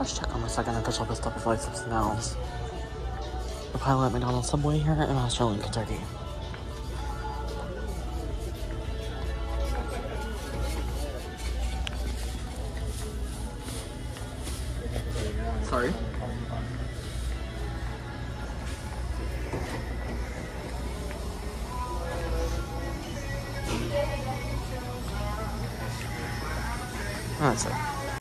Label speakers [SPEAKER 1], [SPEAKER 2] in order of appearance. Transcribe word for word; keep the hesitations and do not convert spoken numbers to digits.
[SPEAKER 1] Let's check on my second official pistol before I flip some valves. The pilot at McDonald's Subway here in Australian, Kentucky.